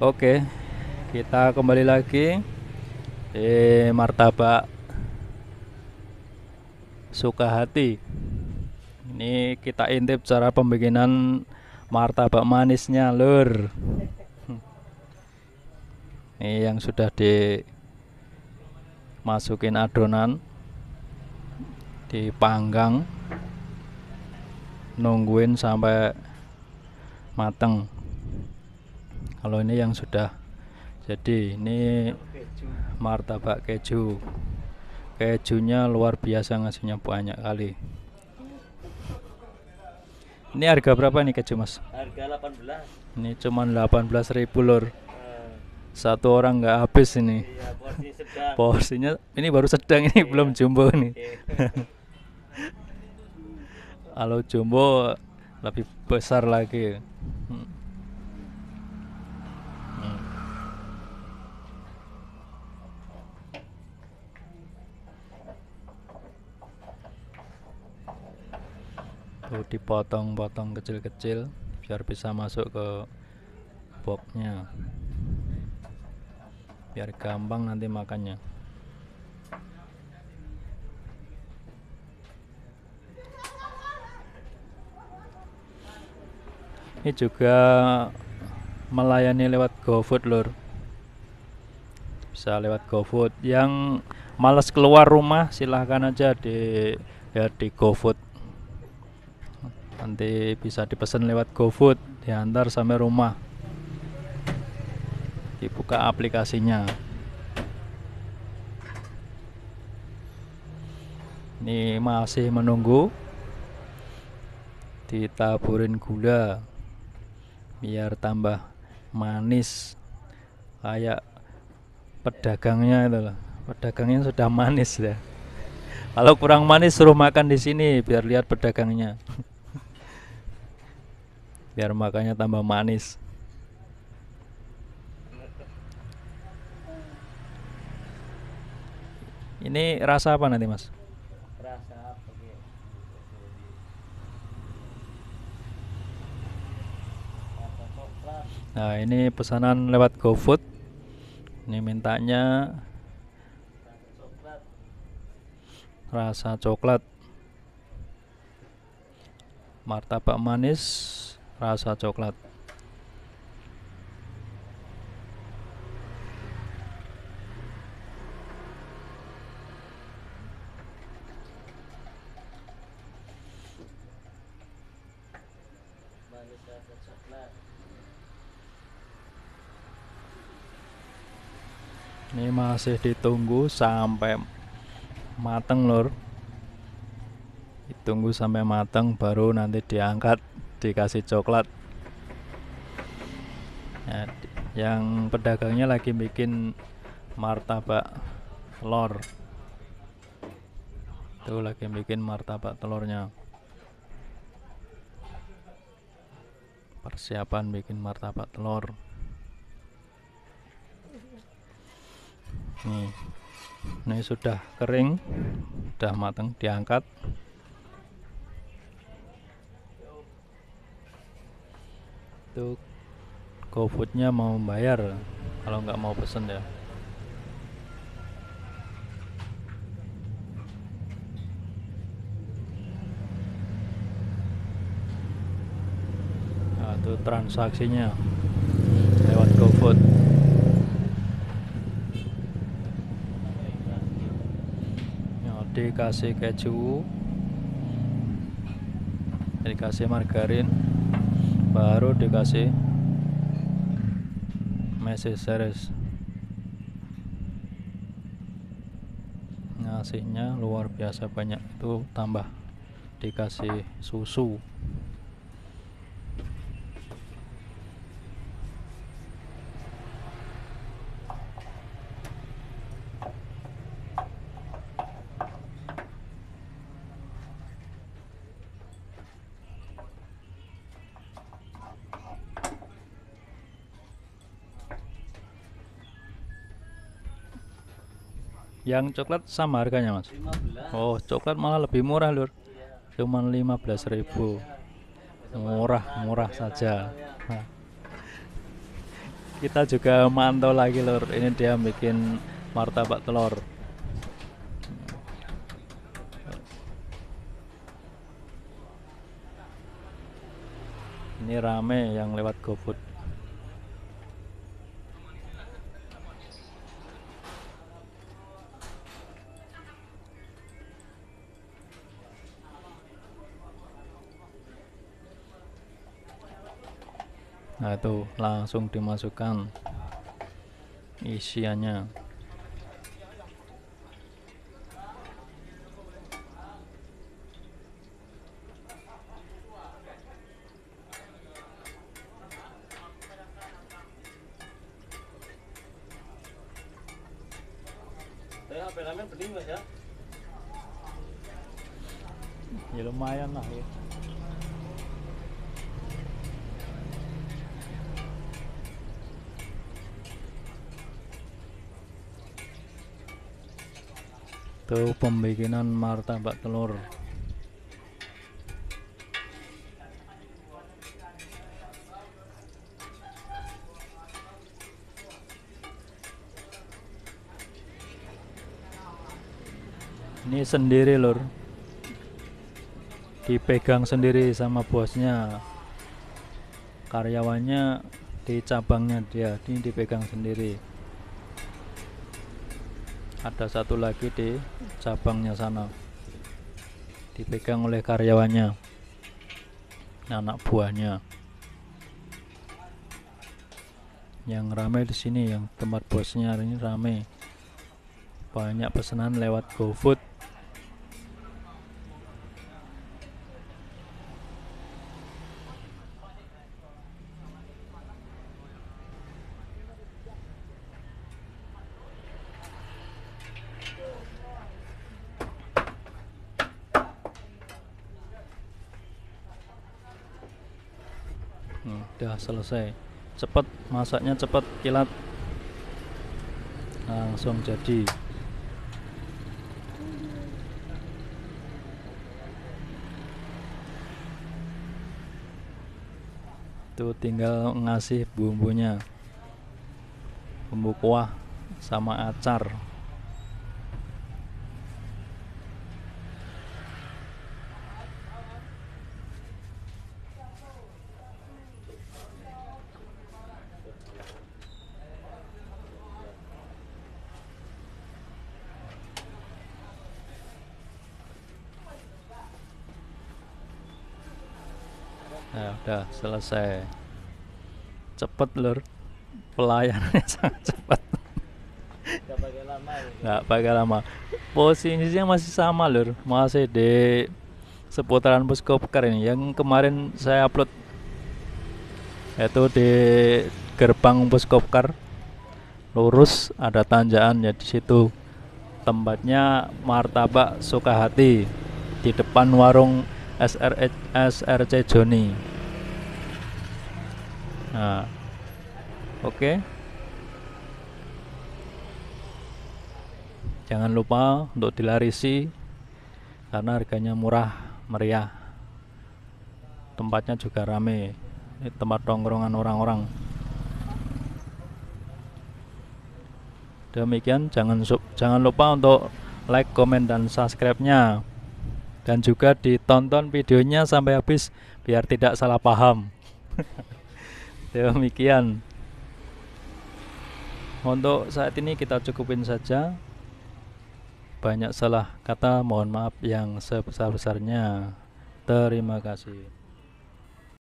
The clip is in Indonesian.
Oke, kita kembali lagi di martabak Sukahati. Ini kita intip cara pembikinan martabak manisnya, lur. Ini yang sudah dimasukin adonan, dipanggang, nungguin sampai mateng. Kalau ini yang sudah jadi, ini martabak keju. Kejunya luar biasa, ngasihnya banyak kali. Ini harga berapa nih keju, Mas? Harga 18. Ini cuma 18.000, lur. Eh, Satu orang nggak habis ini. iya, porsi sedang. Porsinya ini baru sedang, ini belum jumbo nih. Kalau jumbo lebih besar lagi. Tuh dipotong-potong kecil-kecil biar bisa masuk ke boxnya, biar gampang nanti makannya. Ini juga melayani lewat GoFood, lur. Bisa lewat GoFood. Yang males keluar rumah silahkan aja di GoFood. Nanti bisa dipesan lewat GoFood, diantar sampai rumah. Dibuka aplikasinya. Ini masih menunggu ditaburin gula biar tambah manis, kayak pedagangnya itu loh. Pedagangnya sudah manis ya. Kalau kurang manis suruh makan di sini biar lihat pedagangnya. Biar makannya tambah manis. Ini rasa apa nanti, Mas? Rasa pakai rasa coklat. Nah, ini pesanan lewat GoFood. Ini mintanya Rasa coklat. rasa coklat. Martabak manis rasa coklat. Manis rasa coklat. Ini masih ditunggu sampai mateng, lur. Ditunggu sampai mateng baru nanti diangkat, dikasih coklat. Nah, yang pedagangnya lagi bikin martabak telur. Tuh lagi bikin martabak telurnya. Persiapan bikin martabak telur. Nih, ini sudah kering, sudah matang, diangkat. Tuh GoFoodnya mau bayar, kalau nggak mau pesen ya. Nah, itu transaksinya lewat GoFood. Ya, dikasih keju, dikasih margarin, baru dikasih meses series. Ngasihnya luar biasa banyak, itu tambah dikasih susu. Yang coklat sama harganya, Mas? 15. Oh, coklat malah lebih murah, lur. Iya. Cuman 15.000. Murah saja. Nah, Kita juga mantau lagi lur. Ini dia bikin martabak telur. Ini rame yang lewat GoFood. Nah itu langsung dimasukkan isiannya. Tapi HP ramen bening mas ya. Ya lumayan lah ya. Tuh pembikinan martabak telur. Ini sendiri lur, dipegang sendiri sama bosnya. Karyawannya di cabangnya dia, ini dipegang sendiri. Ada satu lagi di cabangnya sana, dipegang oleh karyawannya, anak buahnya. Yang ramai di sini, yang tempat bosnya hari ini ramai. Banyak pesanan lewat GoFood. Udah selesai, cepet masaknya, cepet kilat, langsung jadi. Tuh tinggal ngasih bumbunya, bumbu kuah sama acar. Nah, udah selesai. Cepet lur, pelayanannya sangat cepat. Gak pakai lama gitu. Nggak pakai lama. Posisinya masih sama lur, masih di seputaran Puskopkar ini. Yang kemarin saya upload itu di gerbang Puskopkar, lurus ada tanjakan ya, di situ tempatnya martabak Sukahati, di depan warung SRC Joni. Nah, oke. Jangan lupa untuk dilarisi karena harganya murah meriah. Tempatnya juga rame. Ini tempat tongkrongan orang-orang. Demikian, jangan lupa untuk like, komen, dan subscribe-nya. Dan juga ditonton videonya sampai habis biar tidak salah paham. Demikian. Untuk saat ini kita cukupin saja. Banyak salah kata, mohon maaf yang sebesar-besarnya. Terima kasih.